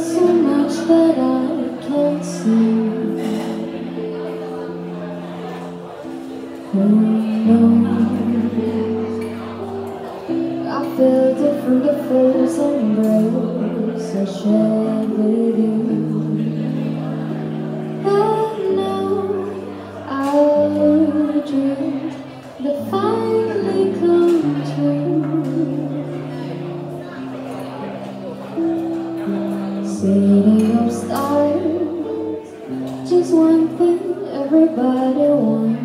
so much that I can't see. Who knows? I feel different the first embrace I shared with you. But now our dreams that finally come true. City of stars, just one thing everybody wants.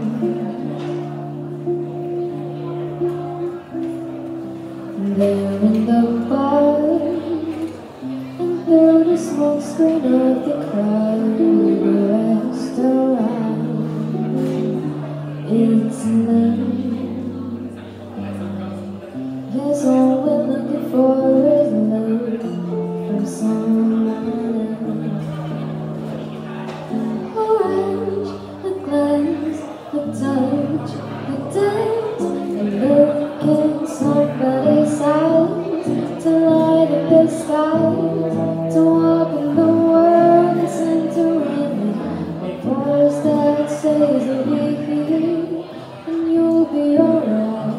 There in the bar, and through the smoke screen of the crowded restaurant, it's late. Guess all we're looking for is love from someone else. A rush, a glance, a touch, a dance, a look in somebody's eyes, to light up the skies, to walk in the world and sing to rhythm, a voice that says you'll be here and you'll be alright.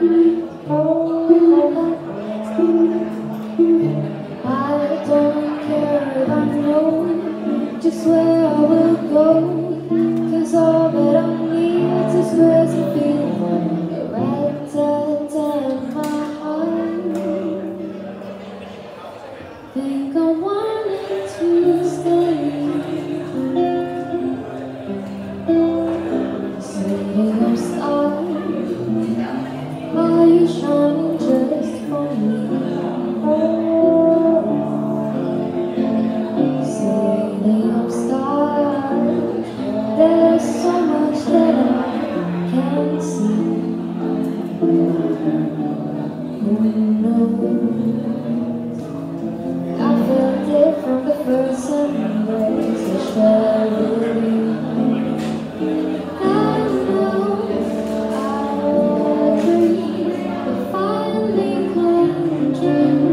I don't care if I know just where I will go, 'cause all that I need is grace and feeling, a rat-tat-tat in my heart. Think I wanted to stay. City of stars, are you shining just for me? City of stars, there's so much that I can't see. Who knows? I felt it from the first embrace I shared with you. I know our dreams will finally come true.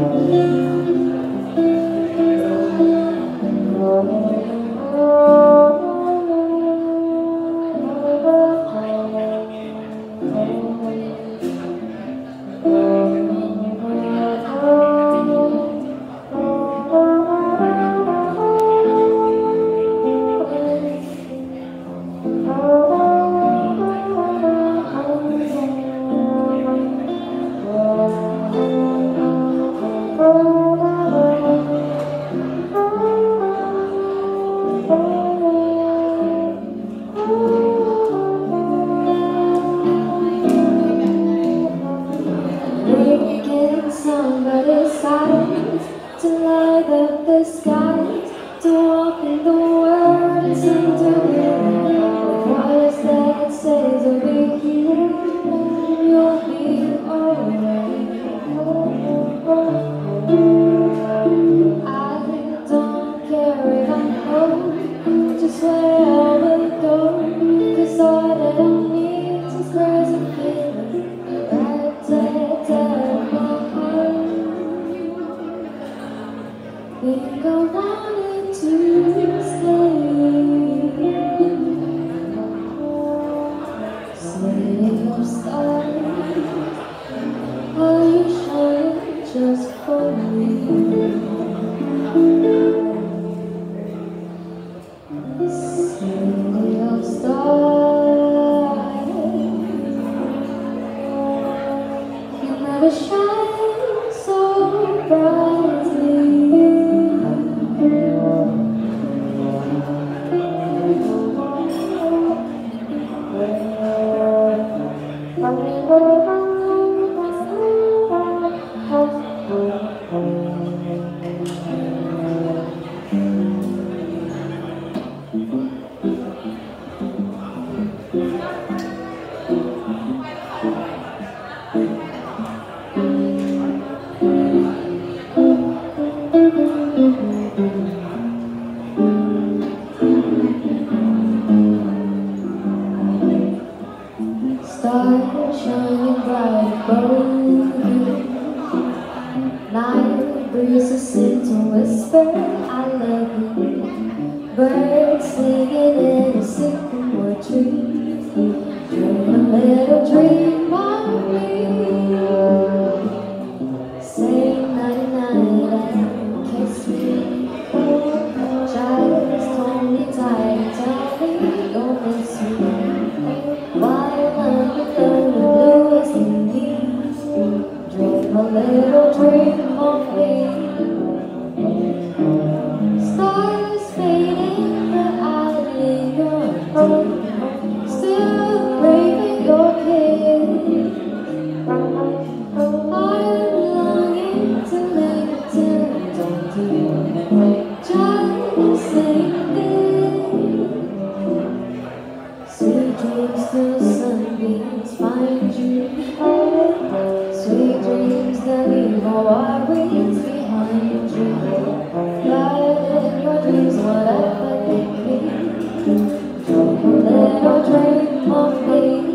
Somebody's eyes, to light up the skies, to walk in the world and sing to him, a voice that says you'll be here, you'll be alright. I don't care if I know just where I will go, 'cause all that I need is grace and feeling, a rat-tat-tat. Think I wanted to stay. City of stars, are you shining just for me? City of stars, you never shine so brightly. Birds singing in a sycamore tree. Dream a little dream of me. Say night-night and kiss me. Just hold me tight and tell me you'll miss me. While I'm the bluest in me. Dream a little dream of me. Stars fading, but I linger. Still craving your kiss. I'm longing to live till dawn. Just sing this. Sweet dreams till sunbeams find you. Sweet dreams that leave all worries behind you. Guide your dreams, whatever they be. Dream a little dream of me.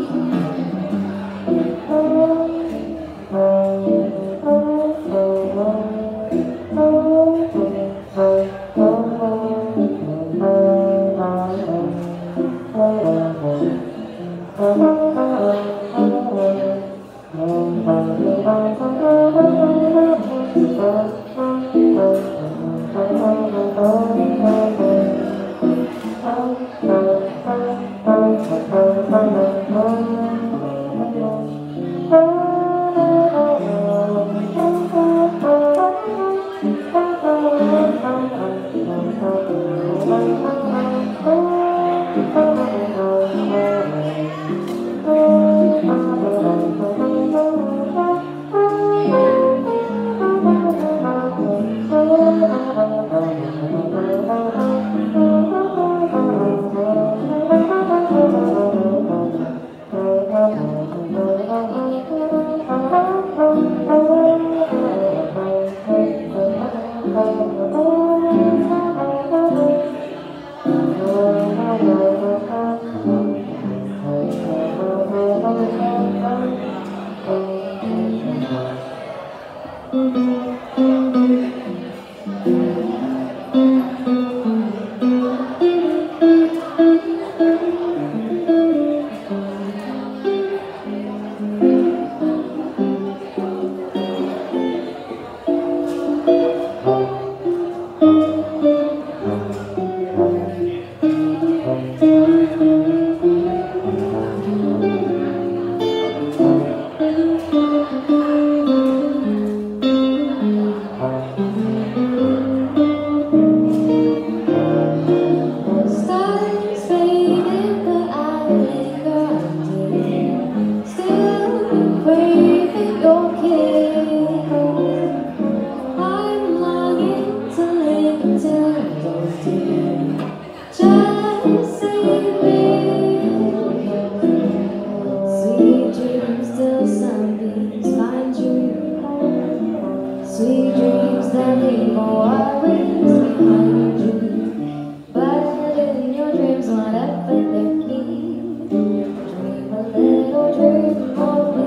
Sweet dreams that leave all worries behind you. But in your dreams, whatever they be, dream a little dream of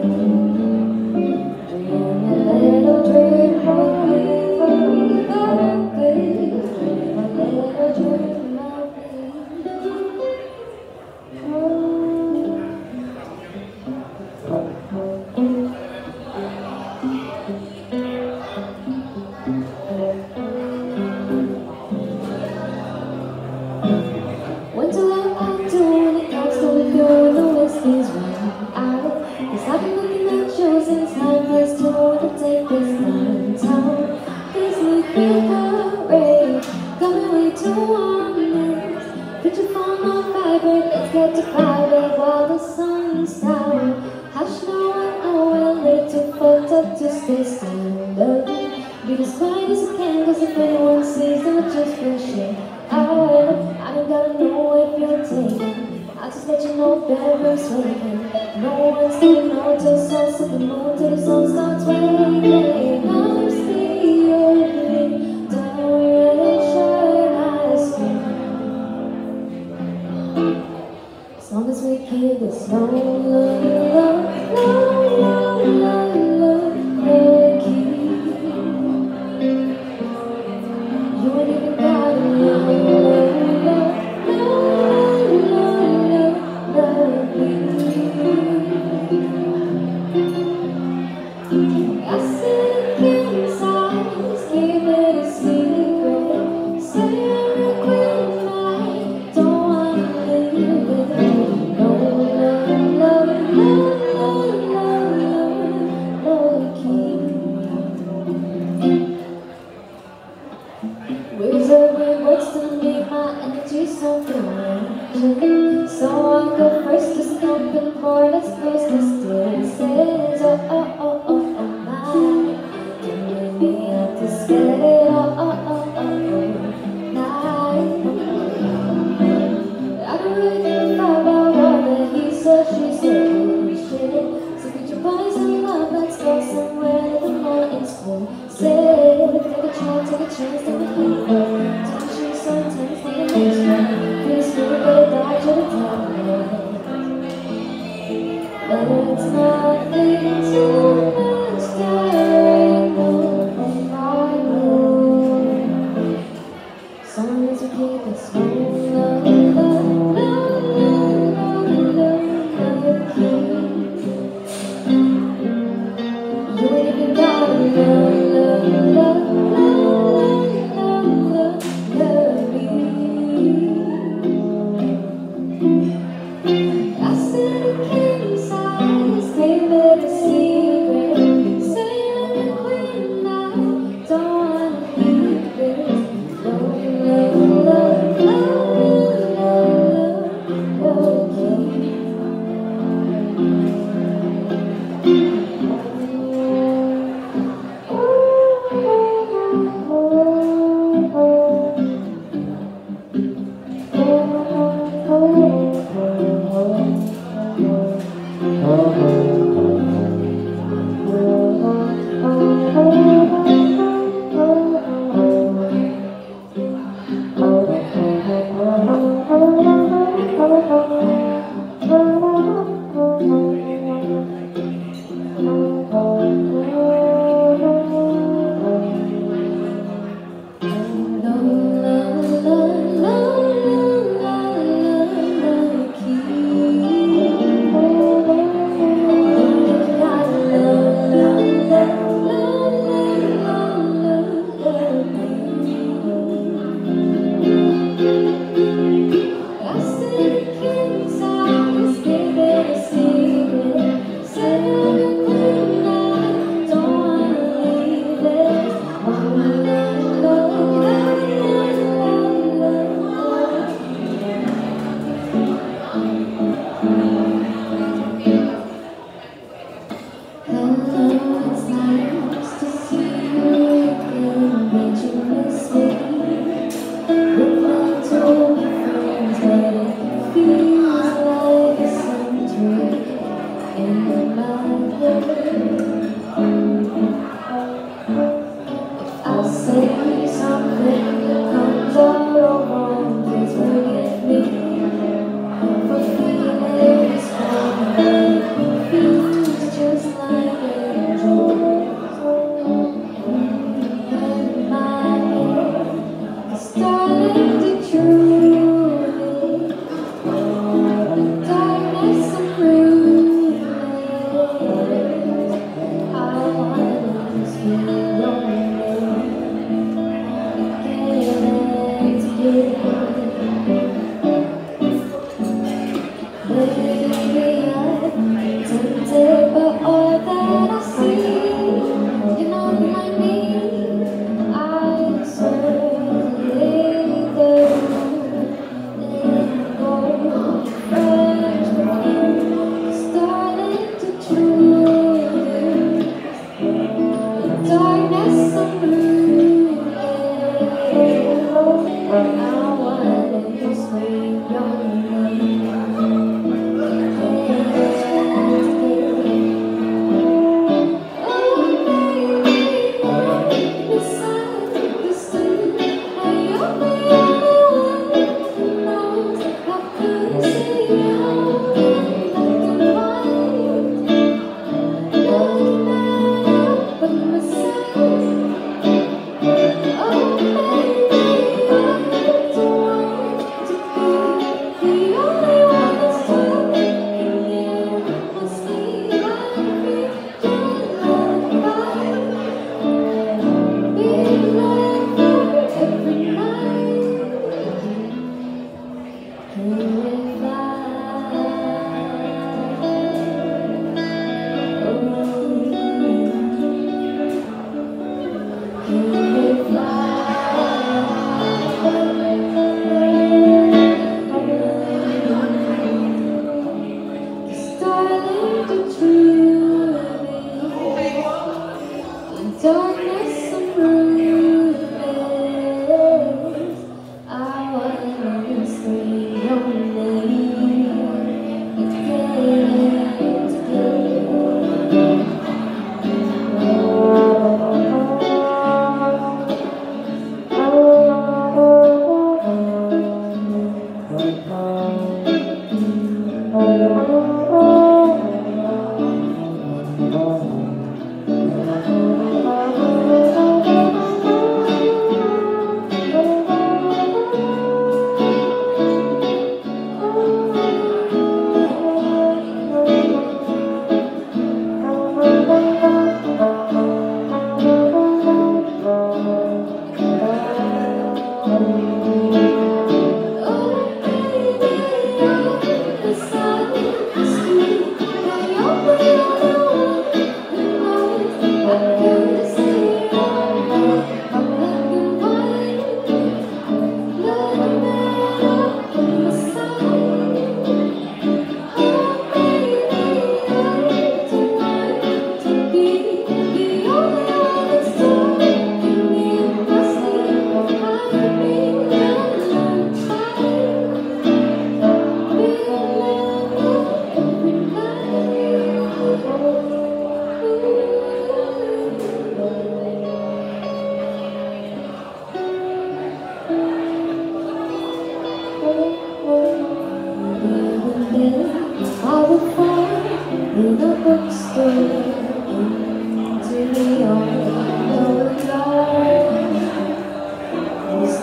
me. Dream a little dream of me. Oh, baby, dream a little dream of me. What do I do when it comes to a girl? The list is running out. 'Cause I've been looking at you since time first told to take this downtown. This look parade got me way too honest. Put your phone on vibrate, let's get to private while the sun's down. Hush now, I know we're late, too fucked up to stay standing. Be as quiet as you can, 'cause if anyone sees, they'll just push it out. I don't gotta know if you're taken, I'll just let you know better swinging. No one's gonna know till the sun's at the moon, till the sun starts waking. I'm sleeping, don't really sure I sleep. As long as we keep this low, low, low, low, low, low, low key. You ain't even gotta know. Wizard words to make my energy something raging. So I go first to stomp and pour that's close to still says oh my. Don't leave me out to scared it I don't really give a fuck about all that he said, she said, holy shit. So put your bodies in love, let's go somewhere the morning's full. Say, take a chance, take a hit. Take a chance, sometimes take a next one. Feel scared, but die to the top of your head. But it's nothing too much that from my room. As long as you keep it slow,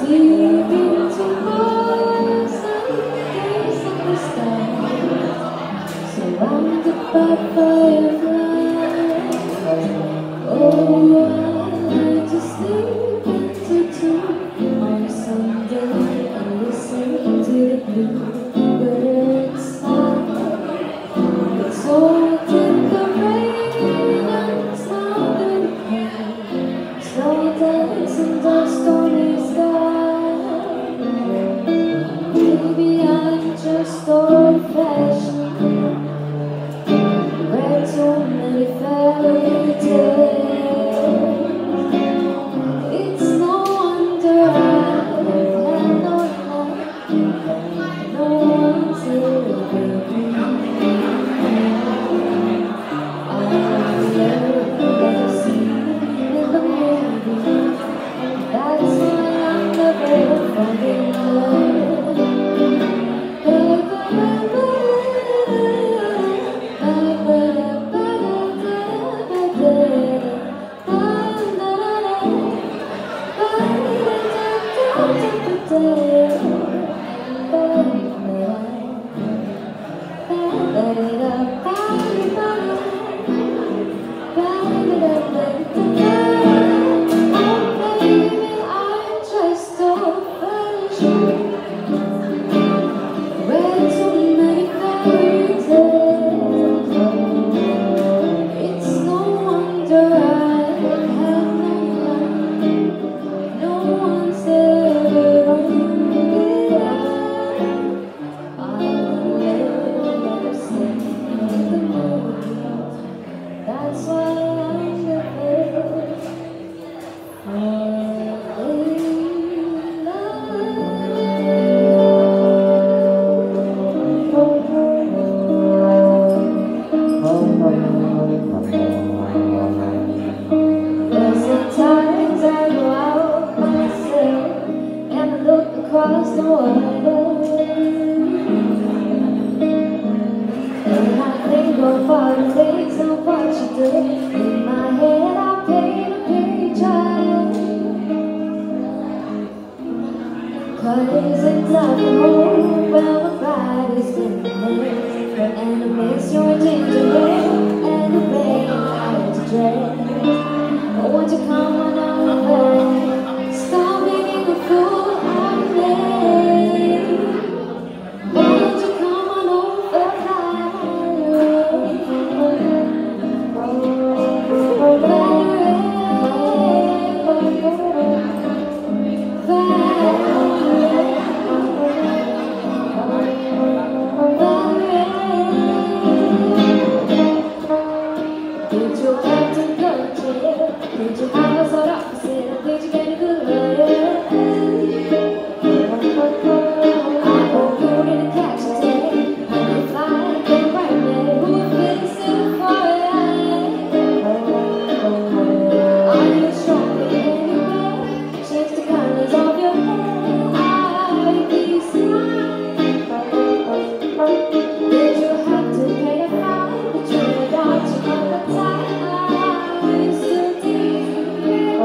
Deep into Mars and days of the stars, surrounded by fireflies. Oh, I just sleep until 2 on a Sunday and listen to the bluebird song. It's all in the rain and it's not in the pain. Slow dance in the stormy sky. Maybe I'm just old-fashioned, read too many fairy tales. It's no wonder I have no life, no one's here with me. I've never seen in the movies. That's why I'm never falling in love. That's why I'm sometimes I go out myself and I look across the water, and I think of all the things and what you do. In my head I paint a picture, 'cause it's like a home where my body's been made, and it makes your ginger hair and the rain out to dress. But won't you come on over, stop making a fool out of me? Won't you come on over, did you have to go to jail? Did you have a sort of opposite? Or did you get a good lawyer? I hope you didn't catch a tail, and if I get right there, who would fixing for you? Are you strong in any way? Change the colors of your hair. I'd be smart. Did you have to pay a fine? But you were dodging all the time. I used to tease you.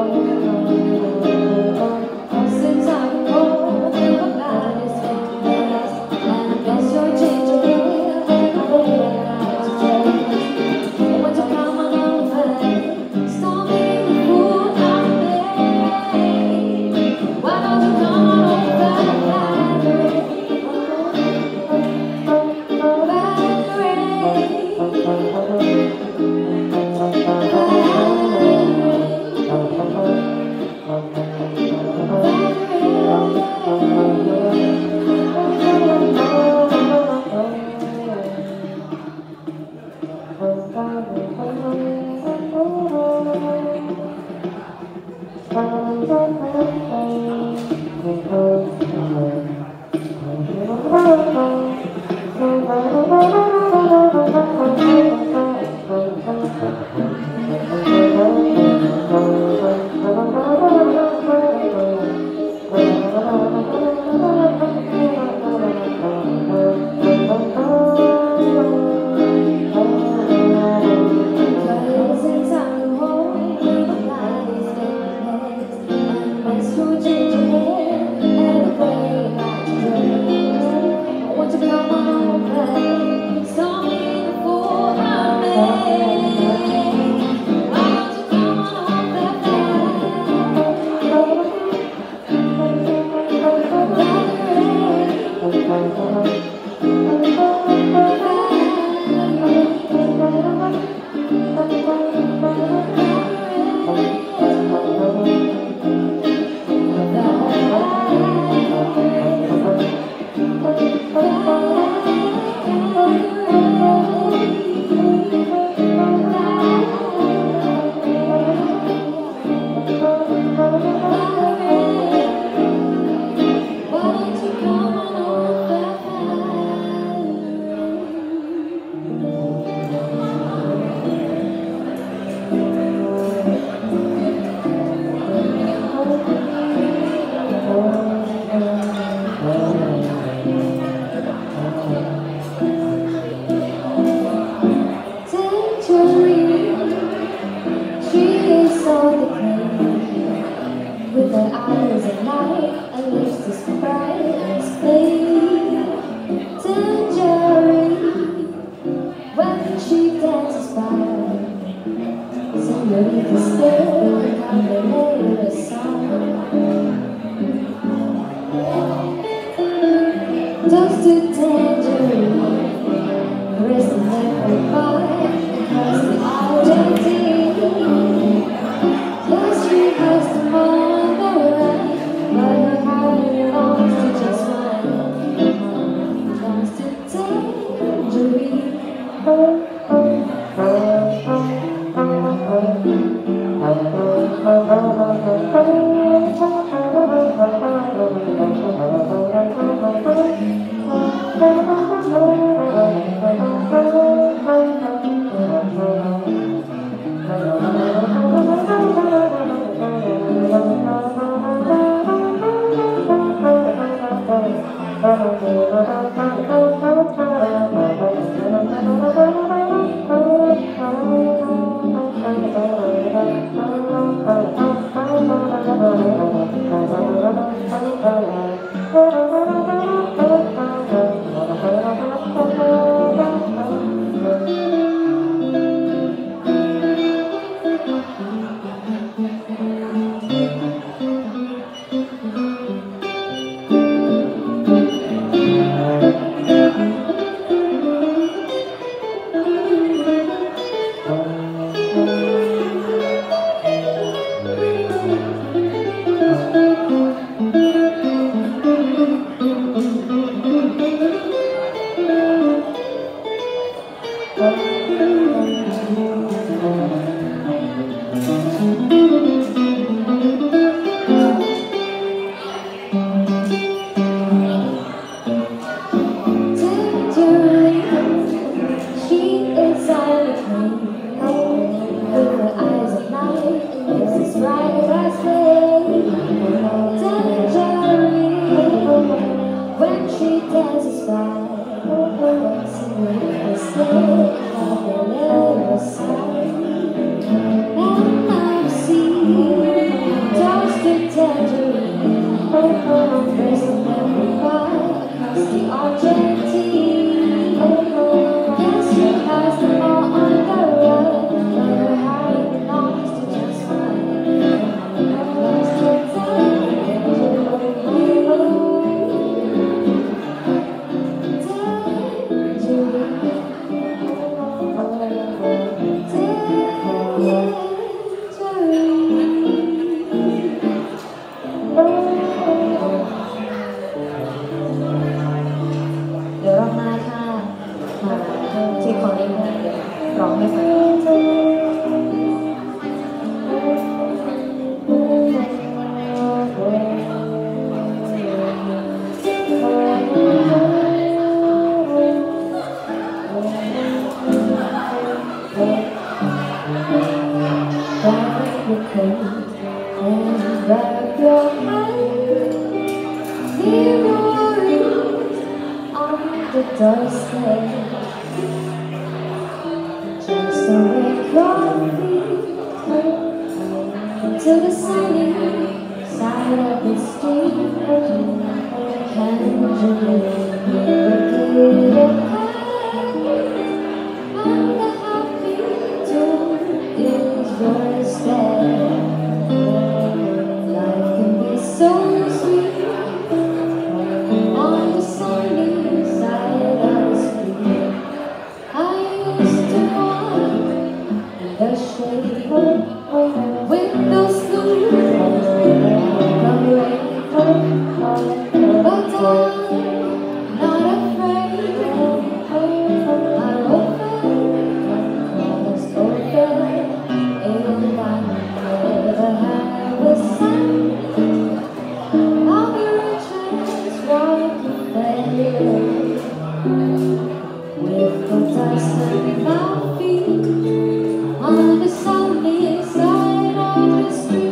Since I'm old, my body's getting fast, and I guess you're changing it and the way I dress. Won't you come on over, stop being a fool out there? Why don't you come on over, Valerie? Ginger hair Just a tangerine, resting everybody across the Argentine. Yes, she has the mother right, but her heart belongs to just one. Just a tangerine. When she dances by, singing the same of the little side, and I've seen just a tangerine, racing everybody across the Argentine. Yes, she has them all on the run, but her heart belongs to just one. Just a and wrap your mind, memories on the doorstep. Just awake your feet to the sunny side of the street. Can you get it? And the happy tune is your step. Life can be so sweet on the sunny side of the street. I used to walk in the shade with those blue rain, but I'm not afraid. My open was open, and I never have a sign. I'll be rich as white with the dust under my feet on the sunny side of the street.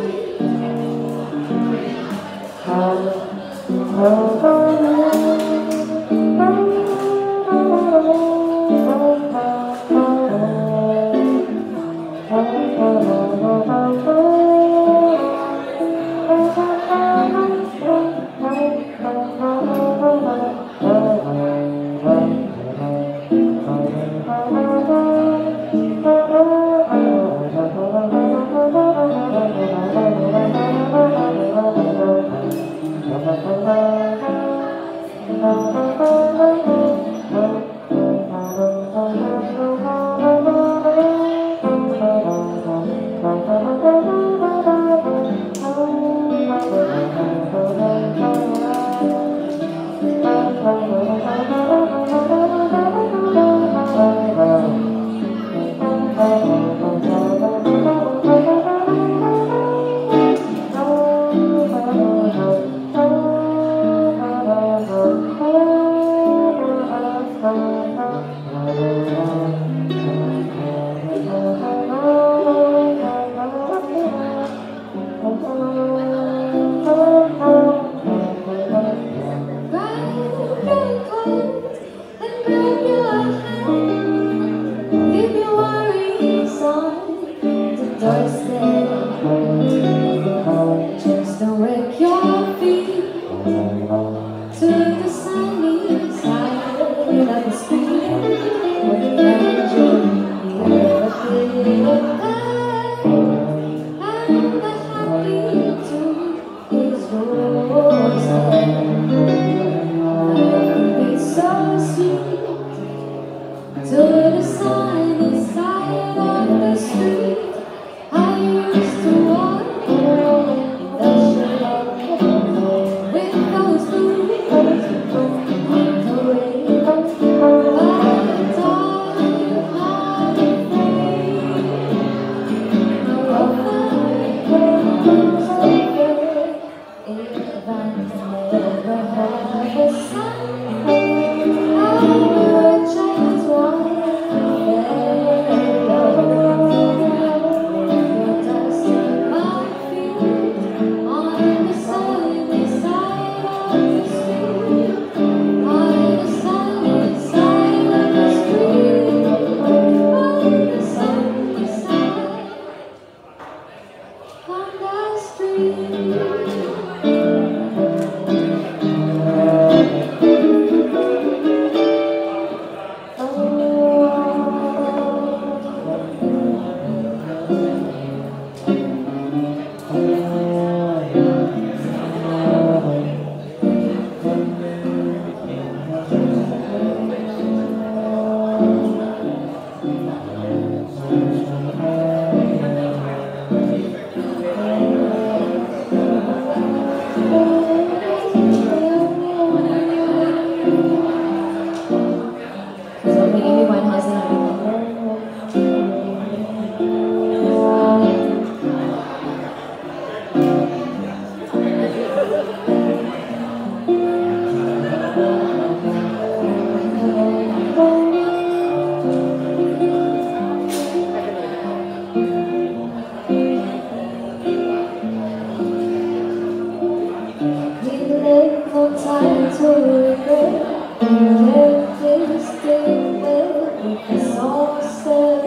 tired to regret. Every statement with the song said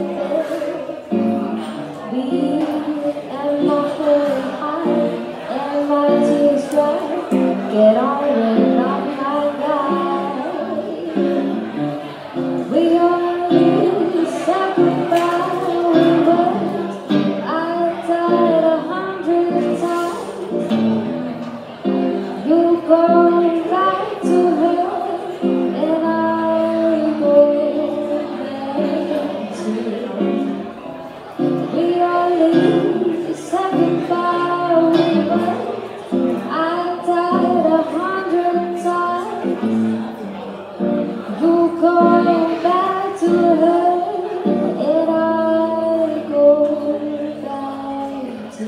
me and my head high and my tears dry. Get on and on my guy. We only sacrifice words. I died 100 times. You go back to her, and I go back to you. We only sacrifice words. I died 100 times. You go back to her, and I go back to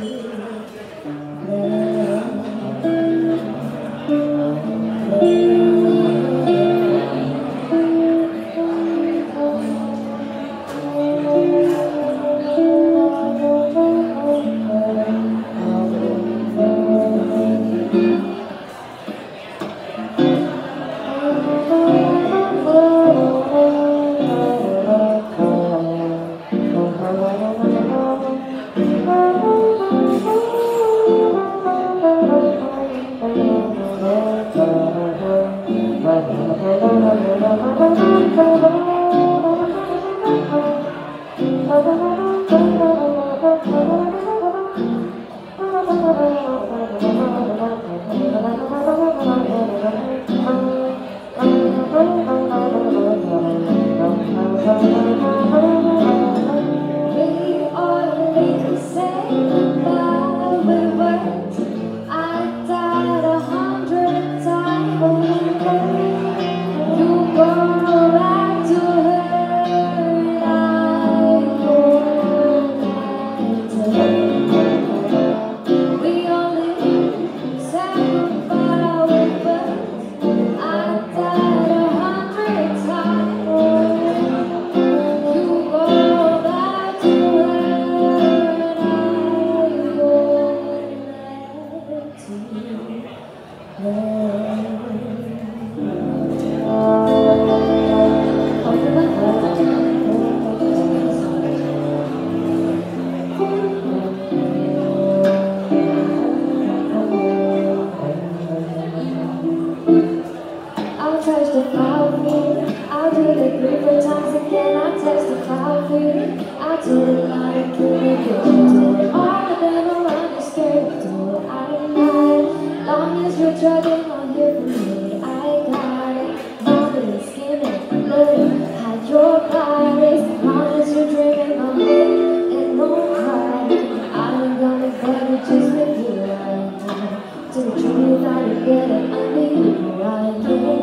I'll testify for you. I'll do it 3-4 times again. I'll testify for you. I'll do it like a kid. Do it all than around your skirt. Do it out of night. Long as you're drugging on here for me, I got it. Vomiting, skimming, blooding, hide your bodies. Long as you're drinking on me, and no crying. I ain't gonna better just with you right now. To the truth, I can get it under you right here.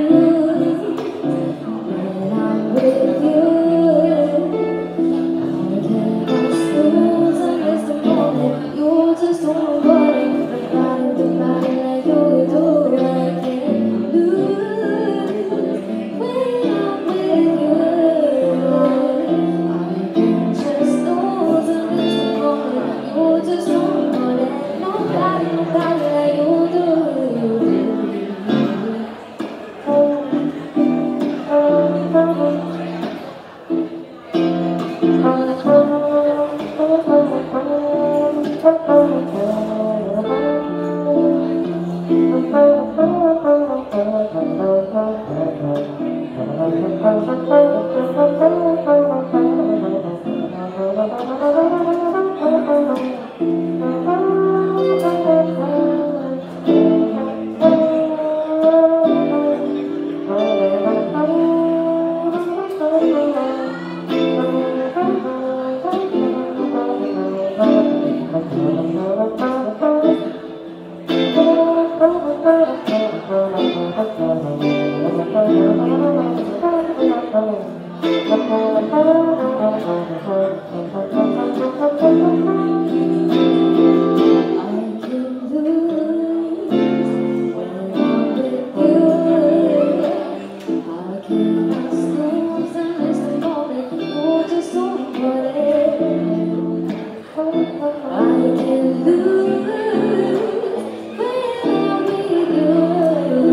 When I'm with you, I can't snooze and miss the moment. You just don't worry about it like you do. I can't lose when I'm with you. I can just snooze and miss the moment. You just don't want it. Nobody like you do. I can lose when I'm with you.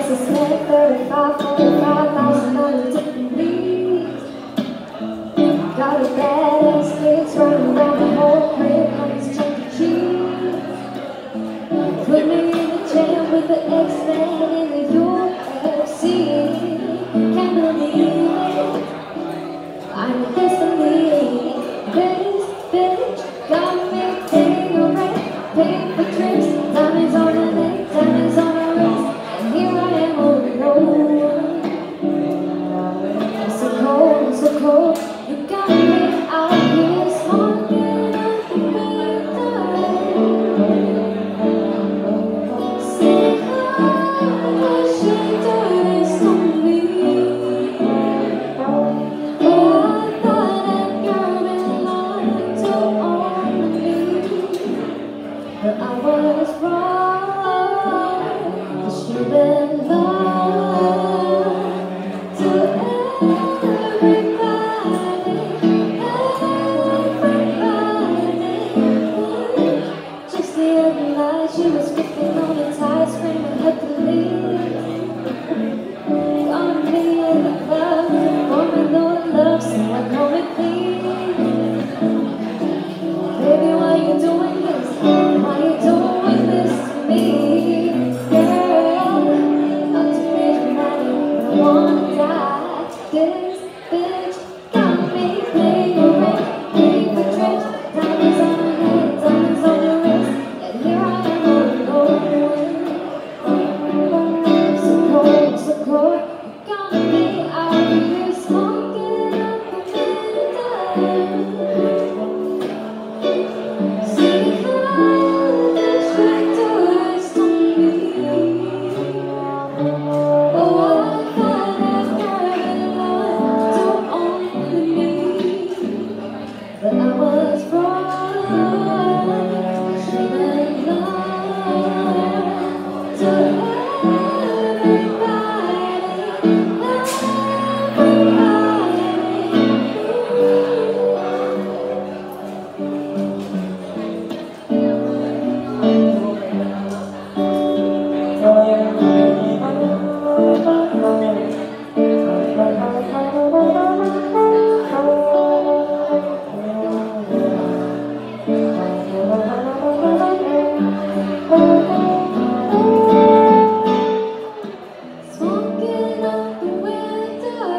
must have spent 35, 45,000 on a different leaves. Got a badass kids running around the whole crib on his Chuck E. Cheese. Put me in the jam with the X-Men in the UFC. Can't believe it, I'm a destiny. This bitch got me paying a rent, paying for trips, diamonds on her neck, diamonds on her wrist, and here I am on the road. I'm so cold, I'm so cold. You got me out here smoking up the window. See how she did this to me. Oh, I thought that girl belonged to only me, but I was wrong. 'Cause she belonged to everybody. Just the other night, she was flipping on the tide, screaming at the leaves. Got me in the club, forming no love, so I call me please. Baby, why you doing this? Why you doing this to me? Girl, not to be dramatic, but I wanna die. This bitch got me playing around, paying for trips, diamonds on her head, diamonds on her wrist, and here I am alone. So cold, so cold, you got me out here smoking up the window. See how this shit does to me. Oh, I thought that girl belonged to only me, but I was wrong. She belonged to smoking up the window.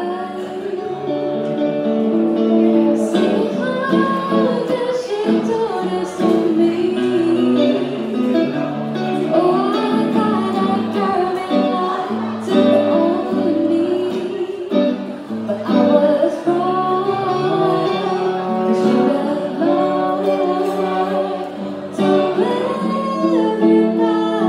See how this shit does to me. Oh, I thought that girl belonged to only me, but I was wrong. 'Cause she belonged to everybody,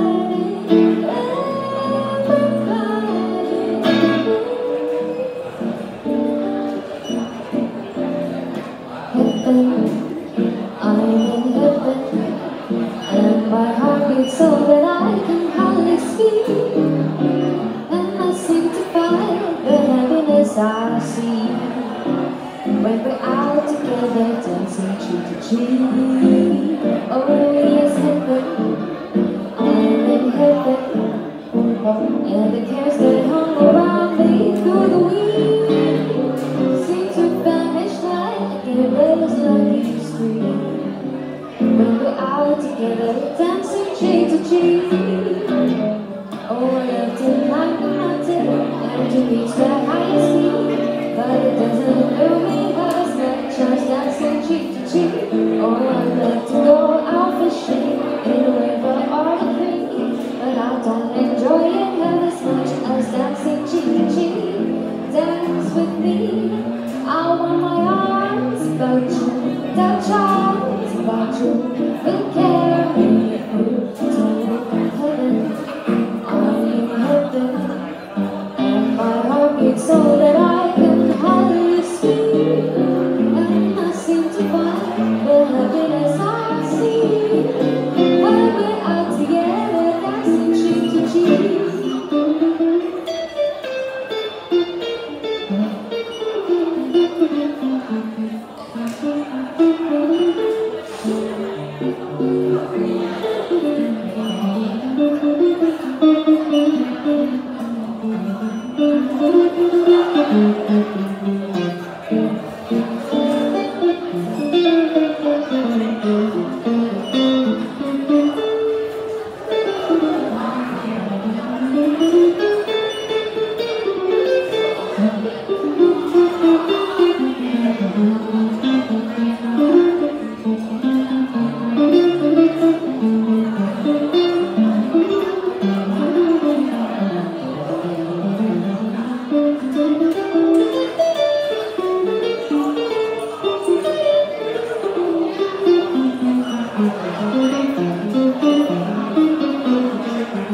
Heaven, I'm in heaven, and my heart beats so that I can hardly speak. And I seem to find the happiness I see when we're out together dancing cheek to cheek. Oh yes, heaven, I'm in heaven, and the cares that hung around me through the week seem to vanish like a rainless lucky streak when we're out together dancing cheek to cheek. Oh, I love to climb the mountain and to reach the highest peak, but it doesn't thrill me as much as dancing cheek to cheek. Oh, I love to go out fishing in a river or a creek, but I don't enjoy it half as much as dancing cheek to cheek. Dance with me, I want my arms about you, touch arms about you, will carry me through to heaven. I'm in heaven, and my heart beats so that I can hardly speak. And I seem to find the happiness I see when we're out together dancing cheek to cheek.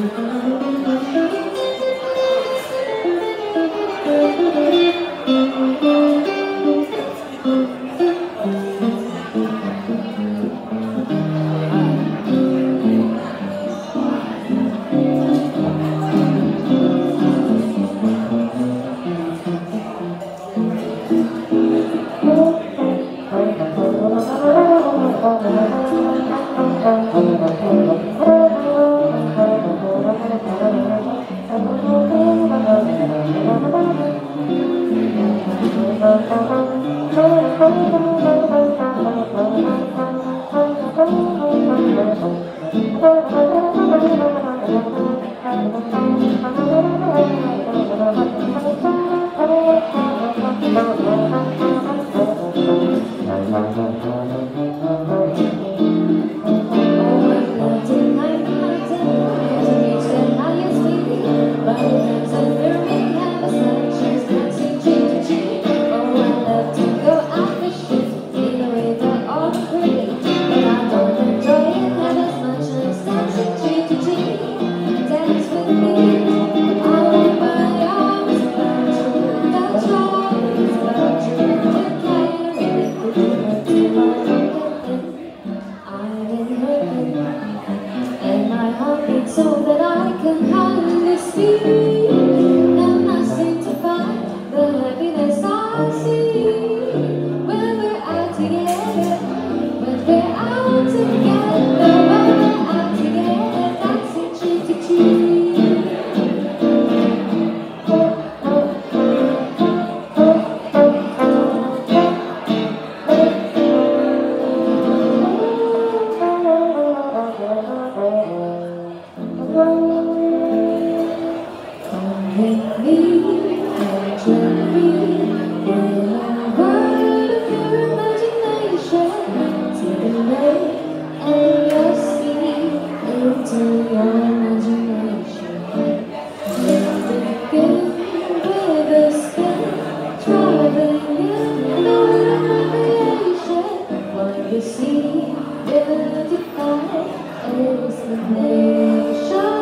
So that I can hardly speak, and I seem to find the happiness I see when we're out together, when we're out together, when we're out together, dancing cheek to cheek. With me, and me, in a world of your imagination, take a leg and your feet into your imagination. Begin with a spin, traveling in the world of recreation. What you see will define is the nation.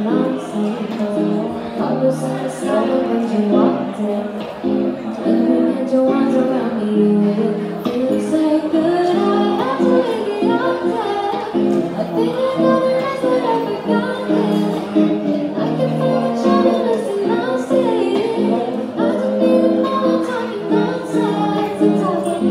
nonsense. Always understand when you walked in. When you had your arms around me, it feels so good. I had to make it up there. I think I know the rest, but I forgot it. I can feel each other missing downstairs. I don't need a phone, talking nonsense. I'm talking.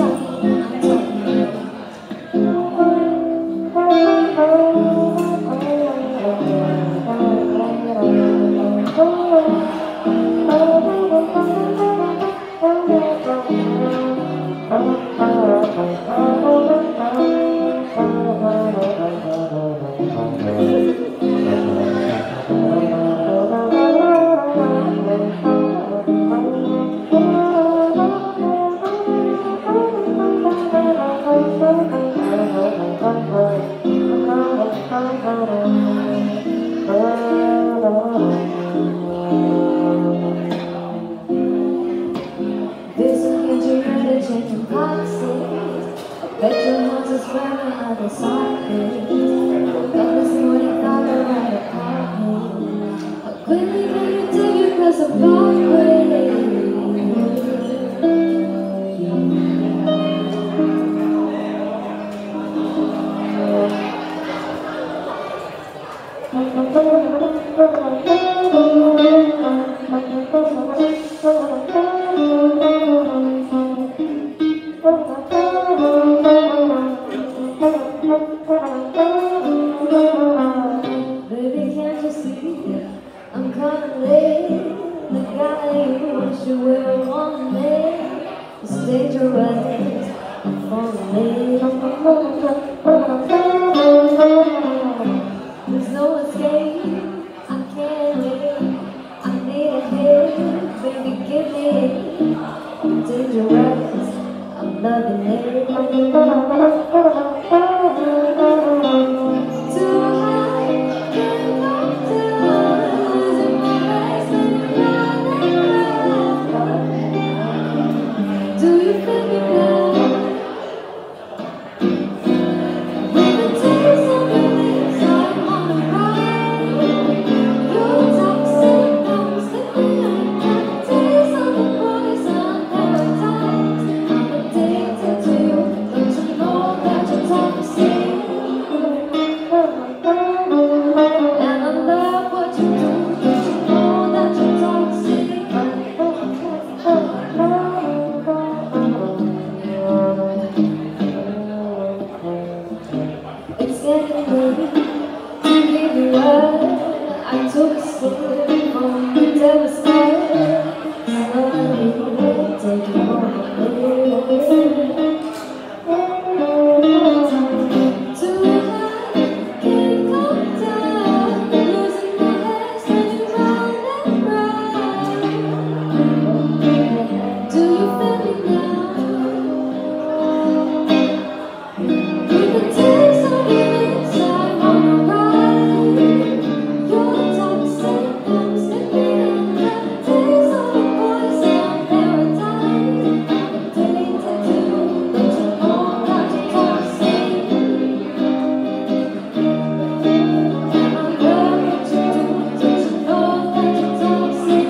This weekend you're ready to change your policies. I bet your heart is burning other sockets. Woke up this morning, thought I'd write a copy. How quickly can you take your glass of Baby, can't you see I'm coming late? The guy you wish you were on me is dangerous. I'm falling. There's no escape. I can't live. I need a hit. Baby, give me it. I'm dangerous. I'm loving it. Too high, can't go down. Losing my legs when you're running. Do you feel me now? With the taste of your lips, I'm on the ride. Your toxic comes to me. The taste of the poison paradise. I'm addicted to you. Don't you know that you're toxic? And I love what you do. Don't you know that you're toxic? It's getting late to give you up. I took a sip from the devil's fire. Slowly taking over me. Too high, can't come down. Losing my legs when you round and round. Do you feel me now? With the taste of your lips, I'm on a ride. Your toxic comes to me. The taste of the poison paradise. I'm addicted to you. Don't you know that you're toxic? And I love what you do. Don't you know that you're toxic?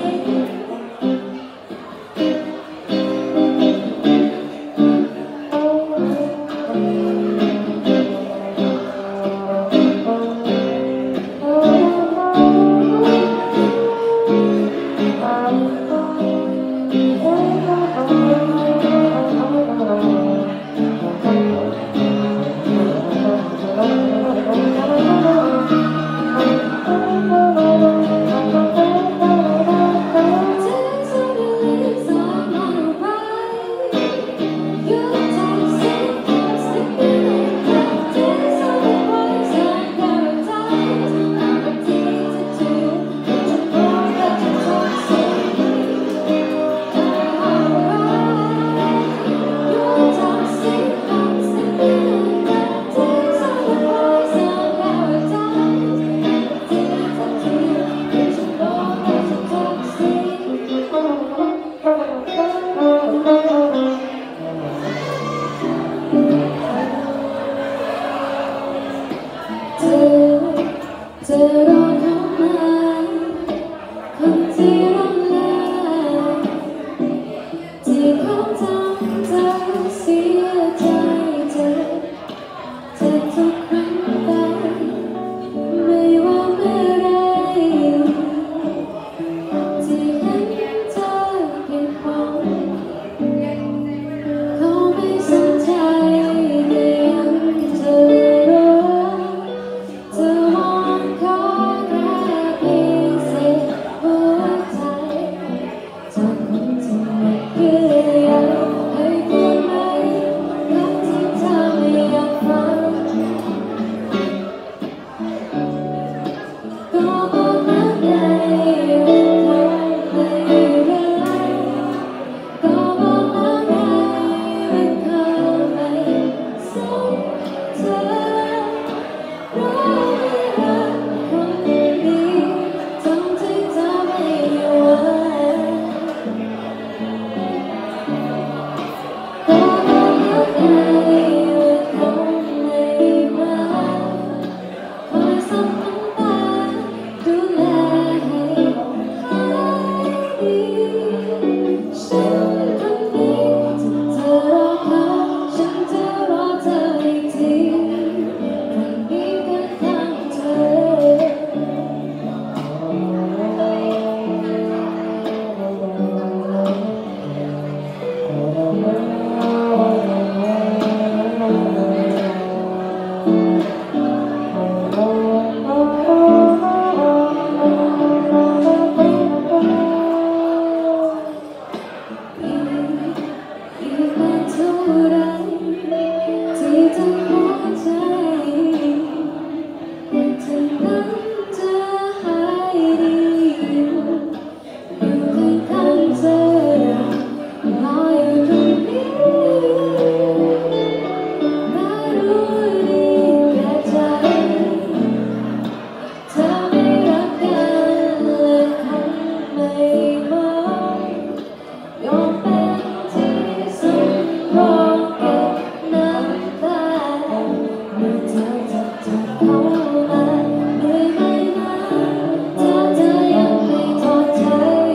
Turn on your คนที่รักและที่เขาทำเธอเสียใจเจ็บทุกครั้งไปไม่ว่าเมื่อไรที่เห็นเธอผิดหวังเขาไม่สนใจแต่ยังเธอรักเธอมองเขาแค่เพียงเสียหัวใจจากคนที่ไม่เคยอยากให้คนไหนรักที่เธอไม่อยากฟังก็บอกรักไงว่าเขาไม่รักก็บอกรักไงว่าเขาไม่สนเธอรู้ไหมรักคนดีทั้งที่เธอไม่ไหวก็บอกรักไงว่าเขาไม่รักคอยส่งน้ำตาดูแลให้หายดีฉันคนนี้ที่เธอรอเขาฉันจะรอเธออีกทีคนนี้เป็นทางเธอีกนานเท่าไรที่จะหัวใจถึงนั้นจะหายดีอยู่ข้างๆเธอรออยู่ตรงนี้แม้รู้ดีแก่ใจเธอไม่รักกันและคงไม่มองยอมเป็นที่สุดรอเก็บน้ำตาเมื่อเธอจะจากเขามาเหนื่อยไหมนะถ้าเธอยังไม่ทอดใจ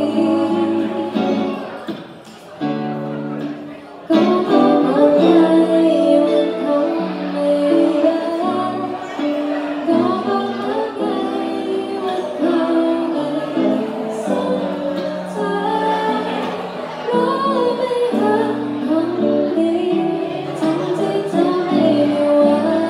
ก็บอกว่าไงว่าเขาไม่รักก็บอกว่าไงว่าเขาไม่สนเธอรู้ไหมรักคนดีทั้งที่เธอไม่ไหว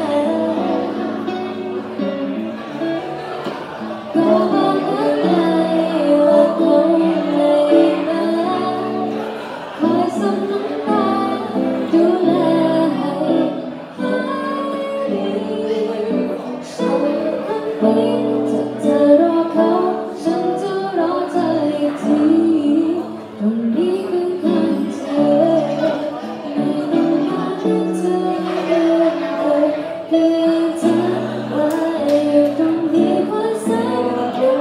ก็บอกว่าไงว่าเขาไม่รักคอยส่งน้ำตาดูแลให้หายดีฉันคนนี้ถ้าเธอรอเขาฉันจะรอเธออีกทีตรงนี้คือข้างเธอไม่ต้องการให้เธอเดินไปเพียงเธอไว้อยู่ตรงนี้คอยแสน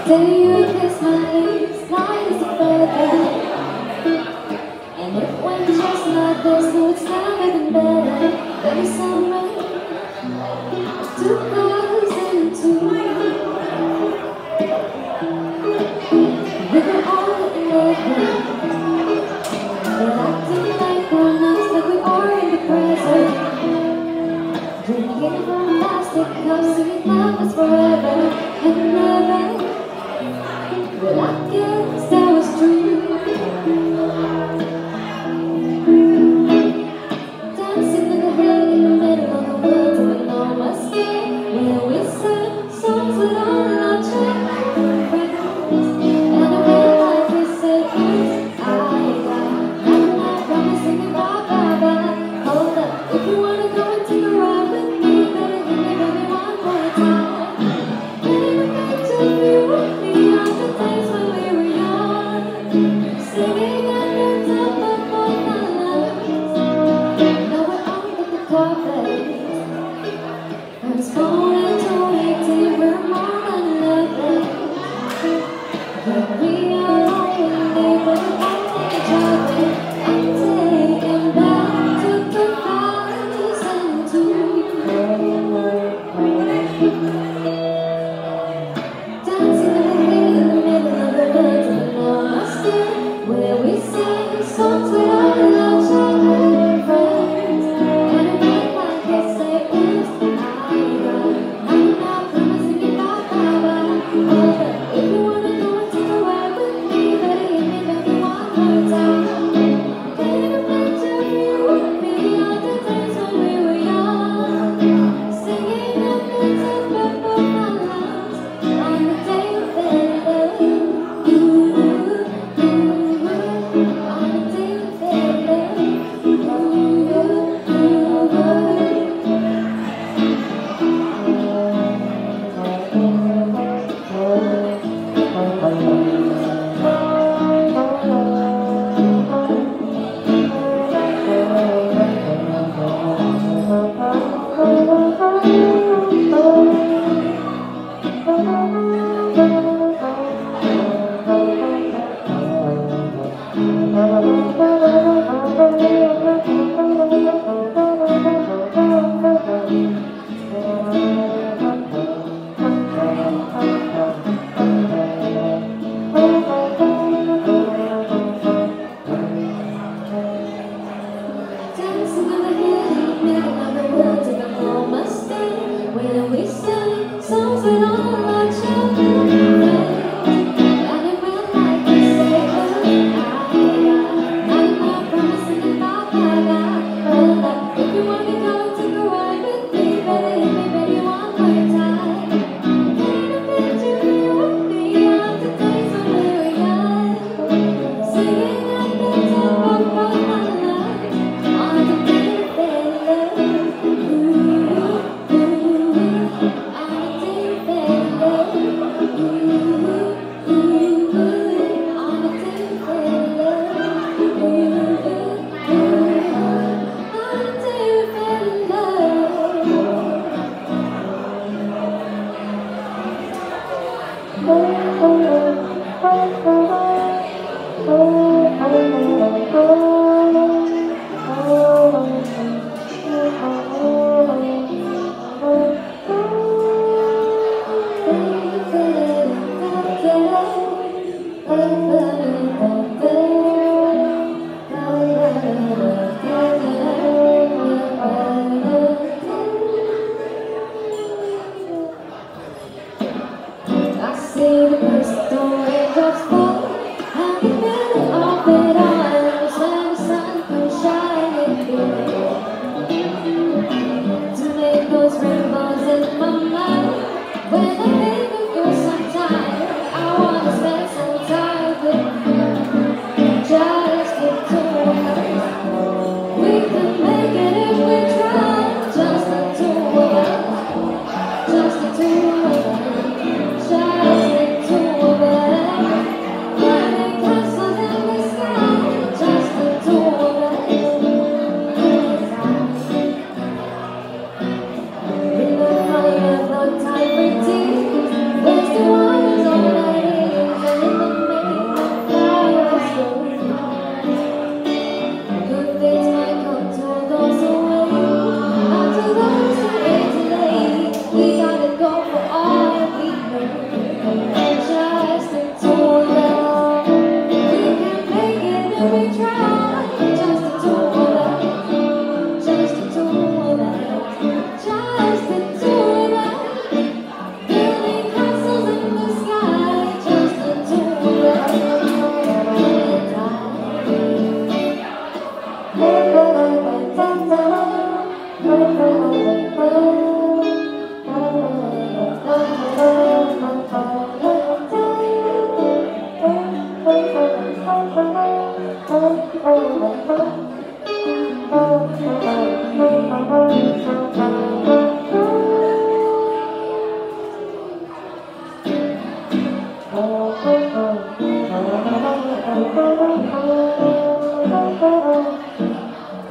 Till you kiss my lips, light as a feather. And it went just like this, no, it's never been better. There was some rain, 2002. We were all in love, but acting like grown-ups, like we are in the present. Drinking from plastic cups, singing love is forever and never. Well, I guess that was true. Dancing in the rain in the middle of the woods of an enormous game, where we sang songs with all our children friends. And I realized we said, oops, I'm not promising you bye-bye-bye. Hold up, if you wanna go and take a ride with me, better hit me baby one more time. Paint a picture of you and me on the days when we were young, singing at the top of both our lungs. Now we're under the carpet, I was born in 2018, we're more than lovers. But we are only but only driving and taking back to 2002. Dancing in the heat in the middle of the woods of an enormous day, where we sang songs with all our childhood friends. And it went like they say, oops, I'm not promising you bye-bye-bye. Hold up, if you wanna go and take a ride with me, better hit me baby one more time. Paint a picture of you and me on the days when we were young, singing at the top of both our lungs on the day we fell in love. Ooh, ooh, on the day we fell in love. Ooh, ooh. Dancing in the heat in the middle of the woods of an enormous day, where we sang songs with all our childhood friends. And it went like we say, I'm not promising you bye-bye-bye. Hold up, if you wanna go and take a ride with me, better hit me baby one more time. Paint a picture of you and me on the days when we were young, singing at the top of both our lungs on the day we fell in love. Ooh, ooh, on the day we fell in love. Ooh, ooh, on the day we fell in love. Ooh, ooh, on the day we fell in I see the crystal raindrops fall, and the middle of it all is when the sun comes shining through to make those rainbows in my mind. When I think of you sometimes, I wanna spend some time with you.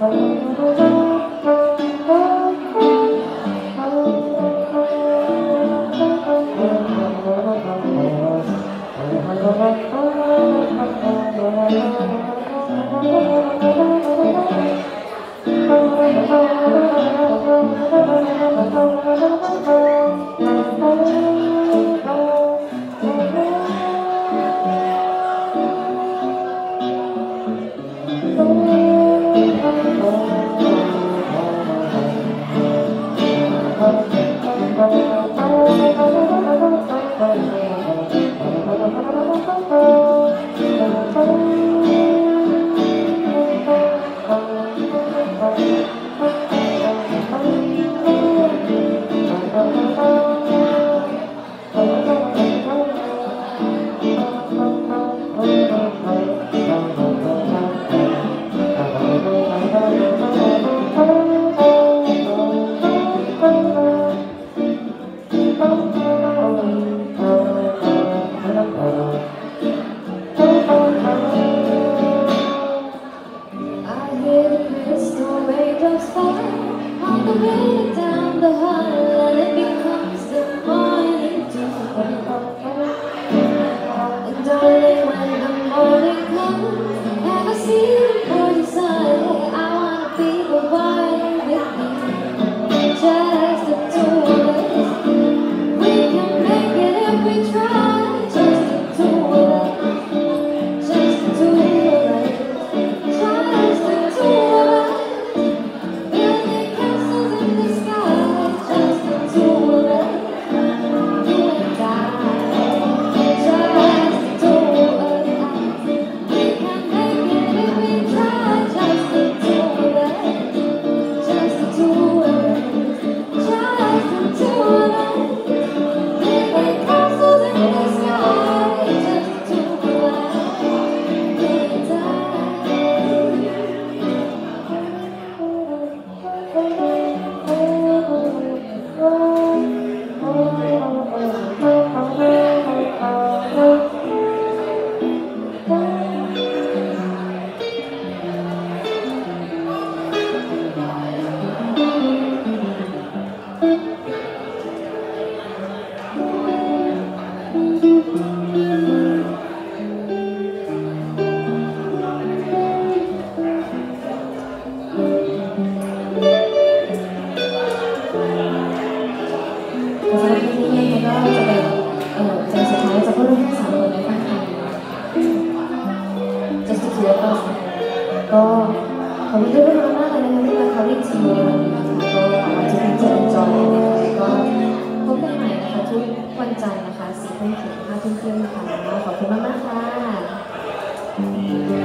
ก็ขอบคุณทุกคนมากเลยนะคะที่มาเขาเรียกทีมวันนี้นะคะก็หวังว่าจะเป็นเจอจอยนะคะก็พบกันใหม่นะคะทุกวันจันทร์นะคะ4 ทุ่มถึง5 ทุ่มครึ่งค่ะขอบคุณมากๆค่ะขอบ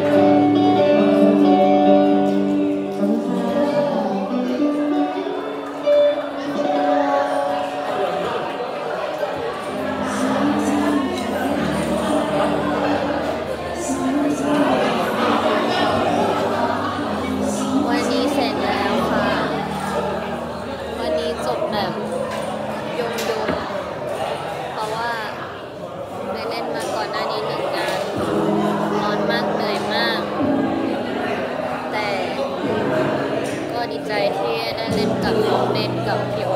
คุณค่ะวันนี้เสร็จแล้วค่ะ วันนี้จบแบบยมเพราะว่าได้เล่นมาก่อนหน้านี้1 งานร้อนมากเหนื่อยมาก แต่ก็ดีใจที่ได้เล่นกับน้องเล่นกับพี่